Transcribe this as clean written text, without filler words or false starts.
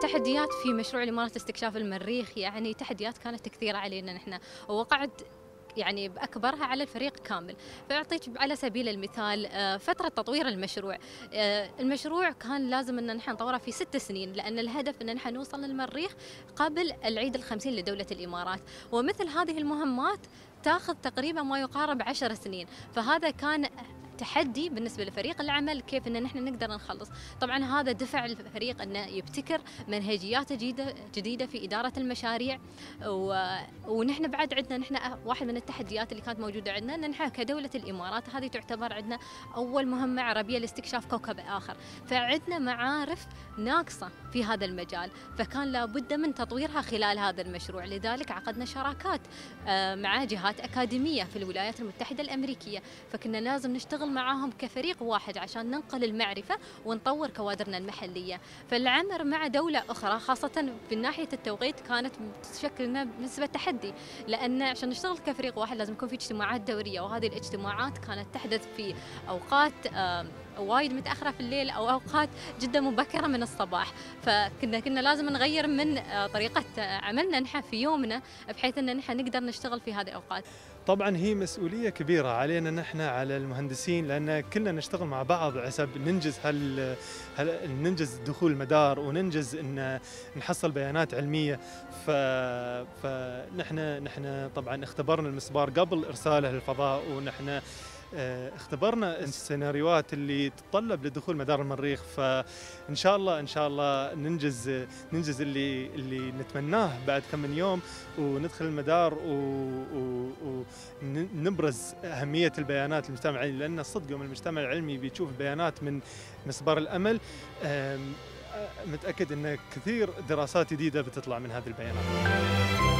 التحديات في مشروع الإمارات لاستكشاف المريخ يعني تحديات كانت كثيرة علينا نحن، ووقعت يعني بأكبرها على الفريق كامل. فأعطيك على سبيل المثال فترة تطوير المشروع. المشروع كان لازم أن نحن نطوره في 6 سنين، لأن الهدف أن نحن نوصل للمريخ قبل العيد ال50 لدولة الإمارات، ومثل هذه المهمات تاخذ تقريبا ما يقارب 10 سنين. فهذا كان تحدي بالنسبة لفريق العمل، كيف ان نحن نقدر نخلص. طبعا هذا دفع الفريق انه يبتكر منهجيات جديدة في إدارة المشاريع. ونحن بعد عندنا نحن واحد من التحديات اللي كانت موجودة عندنا ان نحن كدولة الإمارات هذه تعتبر عندنا أول مهمة عربية لاستكشاف كوكب آخر، فعندنا معارف ناقصة في هذا المجال، فكان لابد من تطويرها خلال هذا المشروع. لذلك عقدنا شراكات مع جهات أكاديمية في الولايات المتحدة الأمريكية، فكنا لازم نشتغل معاهم كفريق واحد عشان ننقل المعرفة ونطور كوادرنا المحلية. فالعمل مع دولة أخرى خاصة في ناحية التوقيت كانت تشكل لنا بالنسبة تحدي، لأن عشان نشتغل كفريق واحد لازم يكون في اجتماعات دورية، وهذه الاجتماعات كانت تحدث في أوقات وايد متأخرة في الليل أو أوقات جدا مبكرة من الصباح. فكنا لازم نغير من طريقة عملنا نحن في يومنا بحيث أن نحن نقدر نشتغل في هذه الأوقات. طبعا هي مسؤولية كبيرة علينا نحن على المهندسين، لأن كلنا نشتغل مع بعض حسب ننجز دخول المدار وننجز ان نحصل بيانات علمية. فنحن طبعا اختبرنا المسبار قبل إرساله للفضاء، ونحن اختبرنا السيناريوهات اللي تتطلب لدخول مدار المريخ. فإن شاء الله ننجز اللي نتمناه بعد كم من يوم، وندخل المدار ونبرز أهمية البيانات للمجتمع العلمي، لأن الصدق يوم المجتمع العلمي بيشوف بيانات من مسبار الأمل متأكد أن كثير دراسات جديدة بتطلع من هذه البيانات.